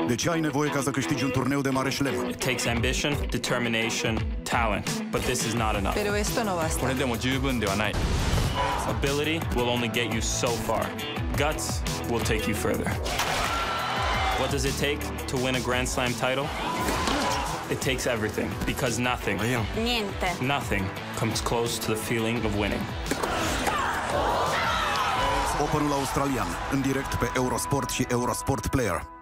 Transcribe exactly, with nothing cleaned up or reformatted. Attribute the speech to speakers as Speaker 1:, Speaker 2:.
Speaker 1: De ce ai nevoie ca să câștigi un turneu de mare șlemă?
Speaker 2: It takes ambition, determination, talent, but this is not enough.
Speaker 3: Pero esto no basta.
Speaker 2: これでも十分ではない. Ability will only get you so far. Guts will take you further. What does it take to win a Grand Slam title? It takes everything, because nothing,
Speaker 4: Niente.
Speaker 2: nothing comes close to the feeling of winning.
Speaker 1: Openul australian, în direct pe Eurosport și Eurosport Player.